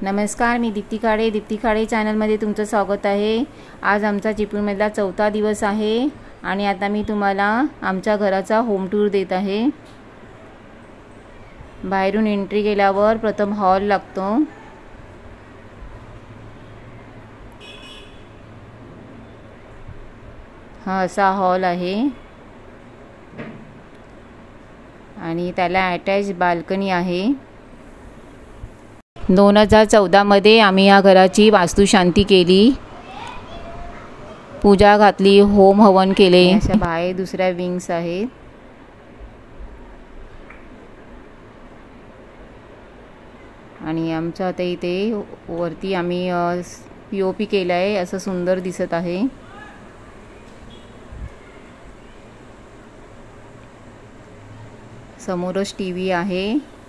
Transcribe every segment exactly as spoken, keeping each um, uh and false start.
नमस्कार, मी दीप्ती खाडे दीप्ती खाडे चॅनलमध्ये तुमचं स्वागत आहे। आज आमचा चिपळूणमधला चौथा दिवस आहे आणि आता मी तुम्हाला आमच्या घराचा होम टूर देत आहे। बाहेरून एंट्री केल्यावर प्रथम हॉल लागतो। हा असा हॉल आहे आणि त्याला अटॅच बाल्कनी आहे। दोन हजार चौदा मध्ये आम्ही या घराची वास्तुशांती केली, पूजा घातली, होम हवन केले। अशा बाहेर दुसऱ्या विंग्स आहेत आणि आमच्या आता इथे वरती आम्ही पीओपी केला आहे, असं सुंदर दिसत आहे। समोरच टीव्ही आहे,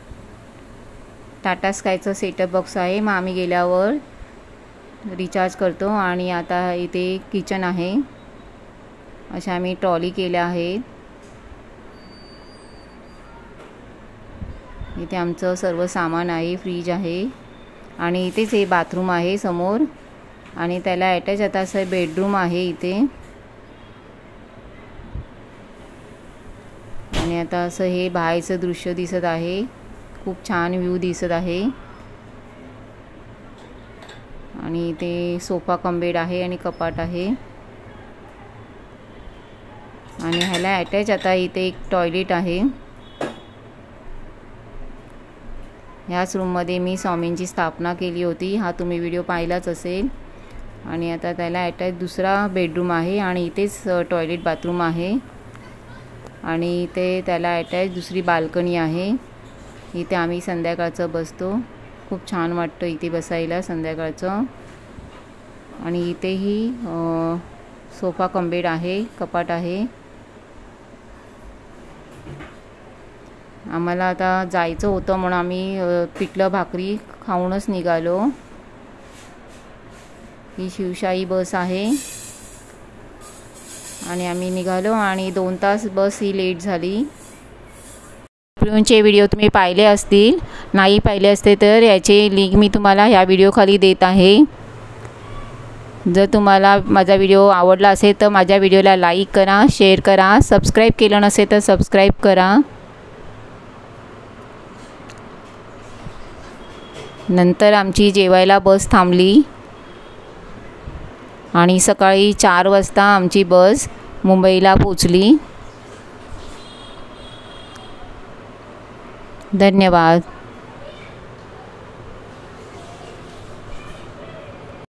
टाटा स्कायचा सेटअप बॉक्स आहे। मग आम्ही गेल्यावर रिचार्ज करतो आणि आता इथे किचन आहे। अशा आम्ही ट्रॉली केल्या आहेत। इथे आमचं सर्व सामान आहे, फ्रीज आहे आणि इथेच हे बाथरूम आहे समोर आणि त्याला अटॅच आता असं बेडरूम आहे इथे। आणि आता असं हे बाहेरचं दृश्य दिसत आहे, खूप छान व्ह्यू दिसत आहे। आणि इथे सोफा कम बेड आहे आणि कपाट आहे आणि ह्याला अटॅच आता इथे एक टॉयलेट आहे। ह्याच रूममध्ये मी स्वामींची स्थापना केली होती, हा तुम्ही व्हिडिओ पाहिलाच असेल। आणि आता त्याला अटॅच दुसरा बेडरूम आहे आणि इथेच टॉयलेट बाथरूम आहे आणि इथे त्याला अटॅच दुसरी बाल्कनी आहे। इथे आम्ही संध्याकाळचं बसतो, खूप छान वाटतं इथे बसायला संध्याकाळचं। आणि इथेही सोफा कम बेड आहे, कपाट आहे। आम्हाला आता जायचं होतं म्हणून आम्ही पिठलं भाकरी खाऊनच निघालो। ही शिवशाही बस आहे आणि आम्ही निघालो आणि दोन तास बस ही लेट झाली। चिपळूणचे व्हिडिओ तुम्ही पाहिले असतील, नाही पाहिले असते तर याचे लिंक मी तुम्हाला ह्या व्हिडिओ खाली देत आहे। जर तुम्हाला माझा व्हिडिओ आवडला असेल तर माझ्या व्हिडिओला लाईक करा, शेअर करा, सबस्क्राईब केलं नसेल तर सबस्क्राईब करा। नंतर आमची जेवायला बस थांबली आणि सकाळी चार वाजता आमची बस मुंबईला पोचली। धन्यवाद।